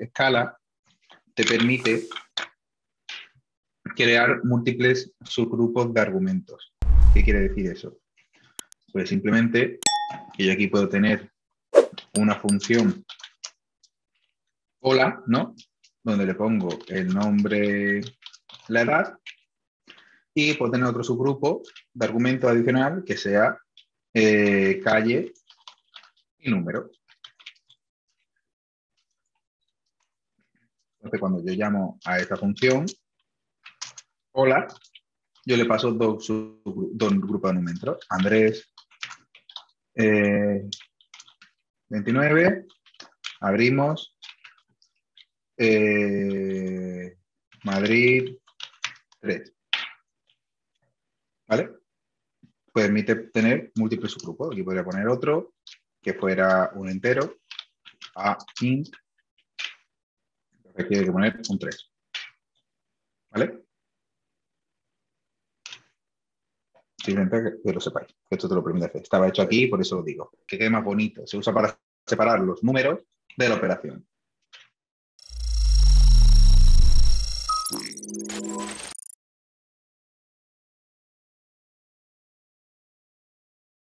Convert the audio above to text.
escala te permite crear múltiples subgrupos de argumentos. ¿Qué quiere decir eso? Pues simplemente que yo aquí puedo tener una función hola, ¿no? Donde le pongo el nombre, la edad, y puedo tener otro subgrupo de argumento adicional que sea calle y número. Entonces, cuando yo llamo a esta función, hola, yo le paso dos grupos de números. Andrés 29, abrimos, Madrid 3. ¿Vale? Permite tener múltiples subgrupos. Aquí podría poner otro que fuera un entero, a int, requiere que poner un 3. ¿Vale? Simplemente que lo sepáis, que esto te lo permite hacer. Estaba hecho aquí, por eso lo digo. Que quede más bonito. Se usa para separar los números de la operación.